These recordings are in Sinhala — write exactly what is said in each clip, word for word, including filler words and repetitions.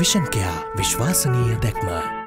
විෂන් කෙයා විශ්වාසනීය දැක්ම.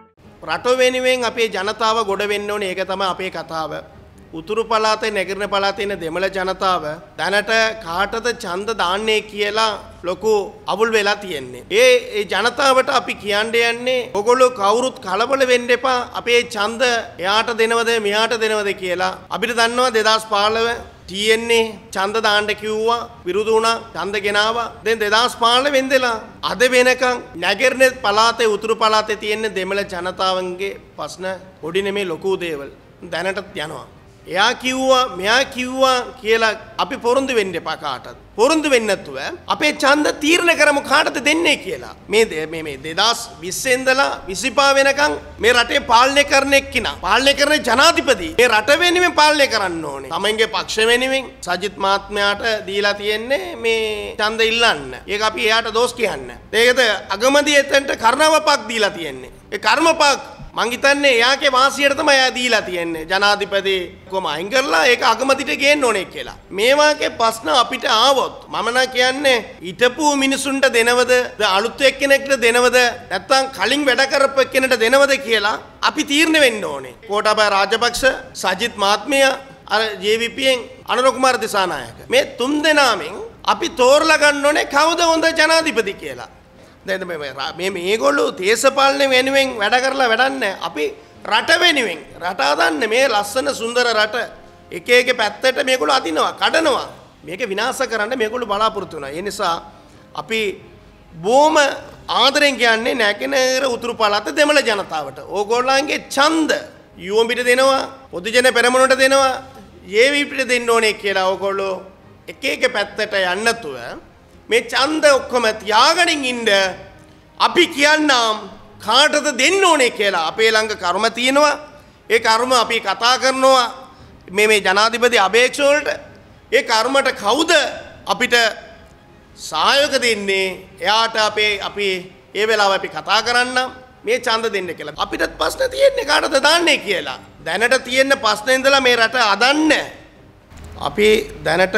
රට වෙනුවෙන් අපේ ජනතාව ගොඩ වෙන්න ඕනේ. ඒක තමයි අපේ කතාව. උතුරු පළාතේ නැගිටින පළාතේ ඉන්න දෙමළ ජනතාව දැනට කාටද ඡන්ද දාන්නේ කියලා ලොකු අවුල් වෙලා තියෙන්නේ. ඒ ඒ ජනතාවට අපි කියන්න යන්නේ ඔයගොල්ලෝ කවුරුත් කලබල වෙන්න එපා. අපේ ඡන්ද එයාට දෙනවද මෙයාට දෙනවද කියලා. අපිට දන්නවා දෙදාස් පහළොව ටී එන් ඒ ඡන්ද දාන්න කිව්වා විරුද්ධ වුණා. ඡන්ද ගෙනාවා. දැන් දෙදාස් පහළොව වෙන්දලා අද වෙනකන් නැගිටින පළාතේ උතුරු පළාතේ තියෙන දෙමළ ජනතාවන්ගේ ප්‍රශ්න පොඩි නෙමේ ලොකු දේවල් දැනටත් යනවා. එයා කිව්වා මෙයා කිව්වා කියලා අපි පොරොන්දු වෙන්න එපා කාටවත්. පොරොන්දු වෙන්නේ නැතුව අපේ ඡන්ද තීරණය කරමු කාටද දෙන්නේ කියලා. මේ මේ මේ දෙදාස් විස්ස ඉඳලා විසිපහ වෙනකන් මේ රටේ පාලනය කරන එක්කිනා පාලනය කරන ජනාධිපති මේ රට වෙනුවෙන් පාලනය කරන්න ඕනේ. තමන්ගේ පක්ෂ වෙනුවෙන් සජිත් මහත්මයාට දීලා තියෙන්නේ මේ ඡන්ද ඉල්ලන්න. ඒක අපි එයාට දෝෂ කියන්නේ. ඒකද අගමැති එතනට කර්ණවපක් දීලා තියෙන්නේ. ඒ කර්මපක් මං හිතන්නේ එයාගේ වාසියට තමයි එයා දීලා තියෙන්නේ. ජනාධිපති කොම අයින් කරලා ඒක අගමැතිට ගේන්න ඕනේ කියලා. මේ වාගේ ප්‍රශ්න අපිට ආවොත් මම නම් කියන්නේ ඊටපු මිනිසුන්ට දෙනවද අලුත් එක්කෙනෙක්ට දෙනවද නැත්නම් කලින් වැඩ කරපු එක්කෙනෙක්ට දෙනවද කියලා අපි තීරණය වෙන්න ඕනේ. ගෝඨාභය රාජපක්ෂ, සජිත් මහත්මයා, අර J V P N Anura Kumara Dissanayake මේ තුන් දෙනාමින් අපි තෝරලා ගන්න ඕනේ කවුද හොඳ ජනාධිපති කියලා. දැන් මේ මේගොල්ලෝ දේශපාලන වෙනුවෙන් වැඩ කරලා වැඩක් නැහැ. අපි රට වෙනුවෙන් රට හදන්න මේ ලස්සන සුන්දර රට එක එක පැත්තට මේගොල්ලෝ අදිනවා, කඩනවා. මේක විනාශ කරන්න මේගොල්ලෝ බලාපොරොත්තු වෙනවා. ඒ නිසා අපි බොහොම ආදරෙන් කියන්නේ නැගෙනහිර උතුරු පළාත දෙමළ ජනතාවට ඕගොල්ලන්ගේ ඡන්ද යුවඹිට දෙනවා, පොදුජන පෙරමුණට දෙනවා, ජේ වී පීට දෙන්න ඕනේ කියලා ඕගොල්ලෝ එක එක පැත්තට යන්න නැතුව මේ ඡන්ද ඔක්කොම තියාගනින් ඉන්න අපි කියන්නම් කාටද දෙන්න ඕනේ කියලා. අපේ ළඟ කර්ම තියෙනවා. ඒ කර්ම අපි කතා කරනවා මේ මේ ජනාධිපති අපේක්ෂ වලට. ඒ කර්මට කවුද අපිට සහයෝග දෙන්නේ? එයාට අපේ අපි ඒ වෙලාව අපි කතා කරන්නම් මේ ඡන්ද දෙන්න කියලා. අපිටත් ප්‍රශ්න තියෙන්නේ කාටද දාන්නේ කියලා. දැනට තියෙන ප්‍රශ්න ඉඳලා මේ රට අදන්න අපි දැනට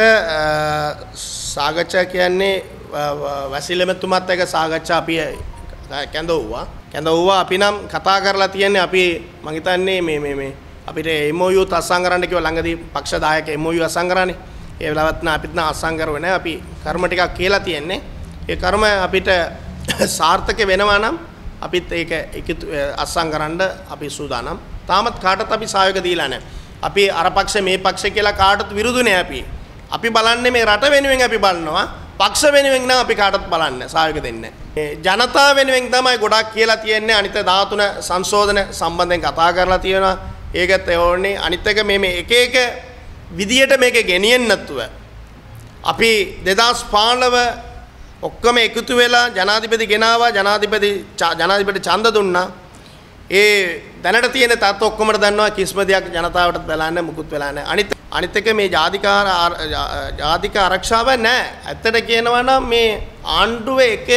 සාකච්ඡා කියන්නේ වැසිලෙමතුමත් එක්ක සාකච්ඡා අපි කැඳවුවා. කැඳවුවා අපි නම් කතා කරලා තියෙන්නේ අපි මං හිතන්නේ මේ මේ මේ අපිට එම් ඕ යූ අත්සන් කරන්න කිව්වා ළඟදී පක්ෂ දායක එම් ඕ යූ අත්සන් කරානේ. ඒ වෙලාවත් නා අපිත් නා අත්සන් කරුවේ නැහැ. අපි කර්ම ටිකක් කියලා තියෙන්නේ. ඒ කර්ම අපිට සාර්ථක වෙනවා නම් අපිත් ඒක අත්සන් කරන්න අපි සූදානම්. තාමත් කාටවත් අපි සහයෝගය දීලා නැහැ. අපි අර පක්ෂ මේ පක්ෂ කියලා කාටවත් විරුද්ධ නෑ අපි. අපි බලන්නේ මේ රට වෙනුවෙන් අපි බලනවා. පක්ෂ වෙනුවෙන් නම් අපි කාටවත් බලන්නේ සහයෝගය දෙන්නේ. මේ ජනතාව වෙනුවෙන් තමයි ගොඩක් කියලා තියෙන්නේ. අනිත් ධාතුන සංශෝධන සම්බන්ධයෙන් කතා කරලා තියෙනවා. ඒකත් ඕනේ. අනිත් එක මේ මේ එක එක විදියට මේක ගෙනියන්න නැතුව අපි දෙදාස් පහළොව ඔක්කොම එකතු වෙලා ජනාධිපති ගෙනාවා. ජනාධිපති ජනාධිපති ඡන්ද දුන්නා. ඒ දැනට තියෙන තත් ඔක්කොමද දන්නවා කිසිම දෙයක් ජනතාවට බලන්න මුකුත් වෙලා නැහැ. අනිත් අනිත් එක මේ ජාතිකාර ජාතික ආරක්ෂාව නැහැ. ඇත්තට කියනවා නම් මේ ආණ්ඩුවේ එක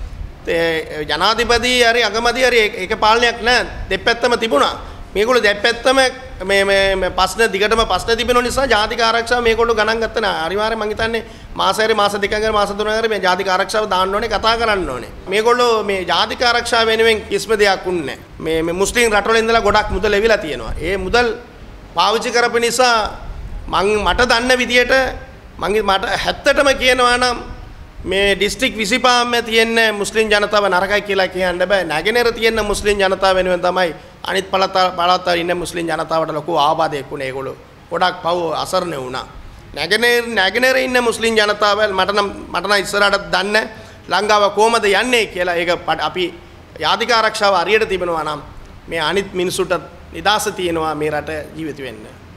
ජනාධිපති හරි අගමැති හරි එක පාලනයක් නැහැ. දෙපැත්තම තිබුණා. මේගොල්ලෝ දෙපැත්තම මේ මේ ප්‍රශ්න දිගටම ප්‍රශ්න තිබෙන නිසා ජාතික ආරක්ෂාව මේගොල්ලෝ ගණන් ගත්ත නැහැ. අනිවාර්යයෙන් මං හිතන්නේ මාසෙරි මාස දෙකකට මාස තුනකට මේ ජාතික ආරක්ෂාව දාන්න ඕනේ, කතා කරන්න ඕනේ. මේගොල්ලෝ මේ ජාතික ආරක්ෂාව වෙනුවෙන් කිසිම දෙයක් උන්නේ නැහැ. මේ මේ මුස්ලිම් රටවල ඉඳලා ගොඩක් මුදල් ලැබිලා තියෙනවා. ඒ මුදල් පාවිච්චි කරපු නිසා මං මට දන්න විදියට මං මට හැත්තටම කියනවා නම් මේ දිස්ත්‍රික් විසිපහම තියෙන මුස්ලිම් ජනතාව නරකයි කියලා කියන්න බෑ. නැගෙනහිර තියෙන මුස්ලිම් ජනතාව වෙනුවෙන් තමයි අනිත් පළාත පළාත ඉන්න මුස්ලිම් ජනතාවට ලොකු ආබාධයක් වුණේ. ඒගොල්ලෝ ගොඩක් පව් අසරණ වුණා. නැගෙනහිර නැගෙනහිර ඉන්න මුස්ලිම් ජනතාව මට නම් මට නම් ඉස්සරහට දන්න ලංකාව කොහමද යන්නේ කියලා. ඒක අපි ජාතික ආරක්ෂාව හරියට තිබෙනවා නම් මේ අනිත් මිනිසුන්ට නිදාස තියෙනවා මේ රට ජීවිත වෙන්න.